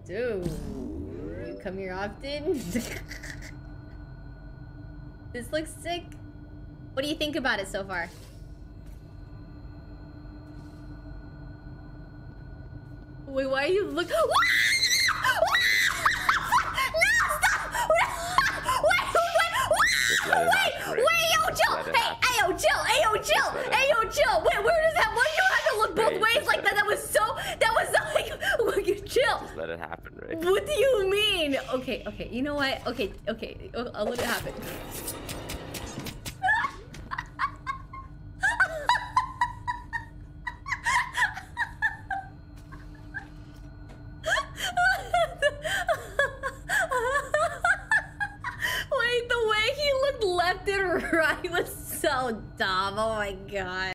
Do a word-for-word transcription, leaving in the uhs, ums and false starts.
Dude, you come here often? This looks sick. What do you think about it so far? Wait, why are you look? No, stop! Wait, wait, wait, wait, wait, yo, chill! Hey, hey, yo, chill! Hey, yo, chill! Hey, yo, chill! Wait, where does that? Why do you have to look both ways like that? That was so. That was like. Look, you chill. Just let it happen, Ray. What do you mean? Okay, okay. You know what? Okay, okay. I'll, I'll let it happen. Wait, the way he looked left and right was so dumb. Oh my god.